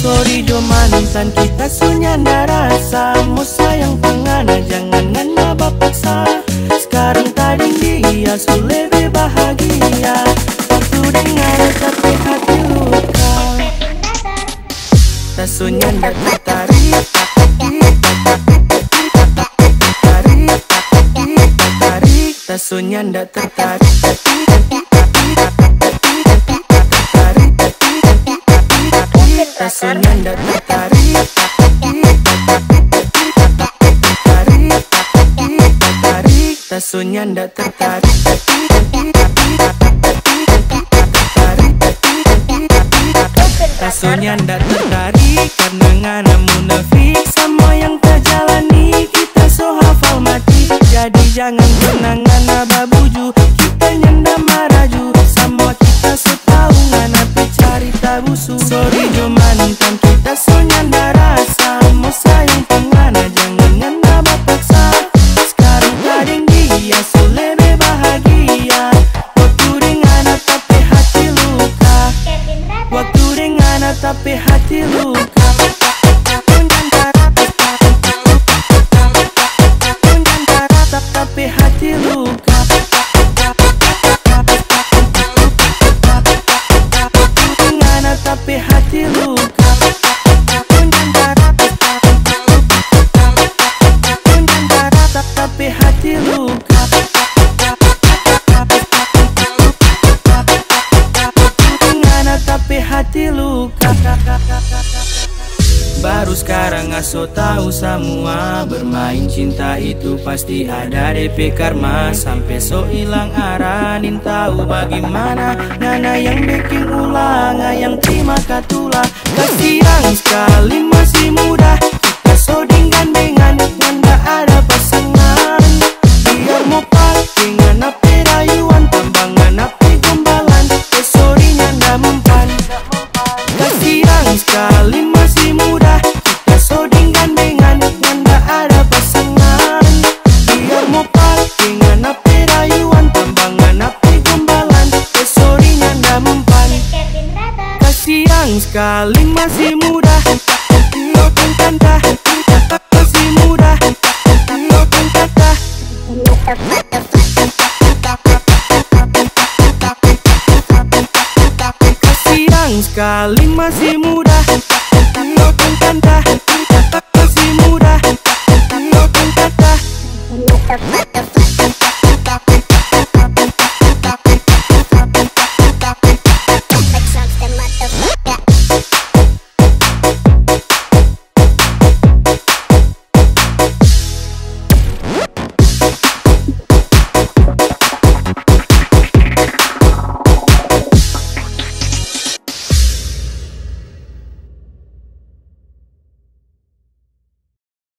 Sorry do mantan kita sunyanda rasa. Mau sayang pengana jangan ngana bapaksa. Sekarang tadi dia su lebih bahagia. Waktu dengar tapi hati luka. Tak sunyanda tertarik. Tak sunyanda tertarik. Tak sunyanda tertarik. Tak sunyanda tertarik. Tak sunyanda tertarik karena ngana munafik sama yang terjalani. Kita so hafal mati. Jadi jangan pernah ngana babuju. Kita nyanda maraju sama kita setahu ngana cari tabusu. Sorry jo mantan kita so nyanda rasa. Mau sayang pengana jangan ngana bapaksa. Sekarang kadang dia so lebih bahagia. Waktu dengan tapi hati luka. Waktu dengan tapi hati luka. Tapi hati luka. Tapi hati luka. Tapi hati luka. Tapi hati luka. Baru sekarang aso tahu semua. Bermain cinta itu pasti ada DP karma. Sampai so hilang arah. Nin tahu bagaimana. Ngana yang bikin ulang. Yang terima katula. Kasihan sekali masih muda. Kita so dengan nganda ada pasangan. Biar mau pakai ngana perayuan. Tambangan api gombalan. Sorry nyanda mempan. Kasihan sekali masih muda. Kita so dengan nganda ada pasangan. Biar mau pakai ngana perayuan. Tambangan api gombalan. Sorry nyanda mempan. Kasihan sekali masih muda. Lokan kanta. Masih muda. Lokan kanta. Kasihan sekali masih muda. Lokan kanta. Masih muda. Lokan kanta.